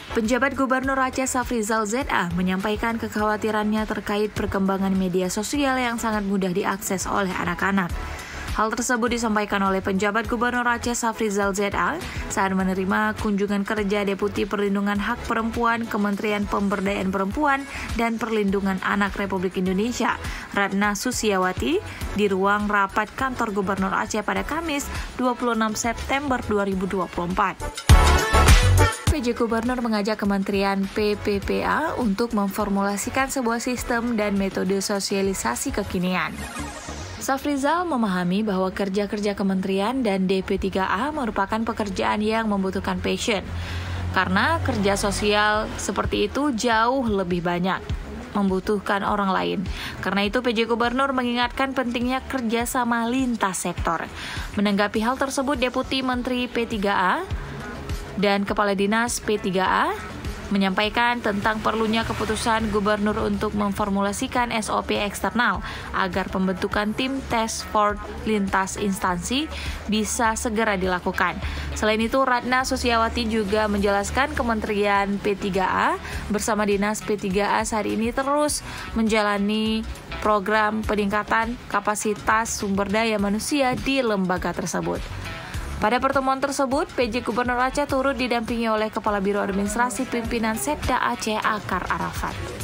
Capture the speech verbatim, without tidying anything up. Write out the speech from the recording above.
Penjabat Gubernur Aceh Safrizal Z A menyampaikan kekhawatirannya terkait perkembangan media sosial yang sangat mudah diakses oleh anak-anak. Hal tersebut disampaikan oleh penjabat Gubernur Aceh Safrizal Z A saat menerima kunjungan kerja Deputi Perlindungan Hak Perempuan Kementerian Pemberdayaan Perempuan dan Perlindungan Anak Republik Indonesia, Ratna Susiawati, di ruang rapat kantor Gubernur Aceh pada Kamis dua puluh enam September dua ribu dua puluh empat. P J Gubernur mengajak Kementerian P P P A untuk memformulasikan sebuah sistem dan metode sosialisasi kekinian. Safrizal memahami bahwa kerja-kerja kementerian dan D P tiga A merupakan pekerjaan yang membutuhkan passion, karena kerja sosial seperti itu jauh lebih banyak membutuhkan orang lain. Karena itu P J Gubernur mengingatkan pentingnya kerjasama lintas sektor. Menanggapi hal tersebut, Deputi Menteri P tiga A dan Kepala Dinas P tiga A menyampaikan tentang perlunya keputusan Gubernur untuk memformulasikan S O P eksternal agar pembentukan tim task force lintas instansi bisa segera dilakukan. Selain itu, Ratna Susiawati juga menjelaskan Kementerian P tiga A bersama Dinas P tiga A saat ini terus menjalani program peningkatan kapasitas sumber daya manusia di lembaga tersebut. Pada pertemuan tersebut, P J Gubernur Aceh turut didampingi oleh Kepala Biro Administrasi Pimpinan Setda Aceh Akar Arafat.